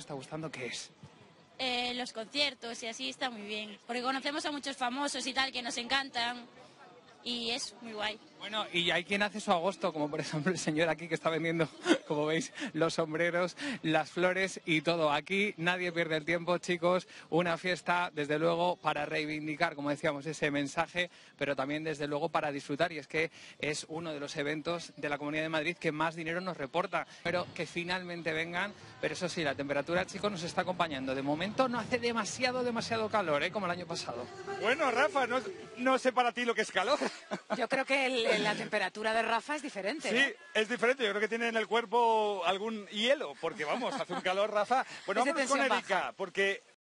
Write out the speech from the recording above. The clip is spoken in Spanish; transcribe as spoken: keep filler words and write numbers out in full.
está gustando, ¿qué es? Eh, los conciertos y así está muy bien, porque conocemos a muchos famosos y tal que nos encantan y es muy guay. Bueno, y hay quien hace su agosto, como por ejemplo el señor aquí que está vendiendo, como veis, los sombreros, las flores y todo. Aquí nadie pierde el tiempo, chicos, una fiesta, desde luego, para reivindicar, como decíamos, ese mensaje, pero también, desde luego, para disfrutar. Y es que es uno de los eventos de la Comunidad de Madrid que más dinero nos reporta. Pero que finalmente vengan, pero eso sí, la temperatura, chicos, nos está acompañando. De momento no hace demasiado, demasiado calor, ¿eh? Como el año pasado. Bueno, Rafa, no, no sé para ti lo que es calor. Yo creo que el, la temperatura de Rafa es diferente. Sí, ¿eh? es diferente. Yo creo que tiene en el cuerpo algún hielo, porque vamos, hace un calor, Rafa. Bueno, Es de vamos con tensión Erika, baja. porque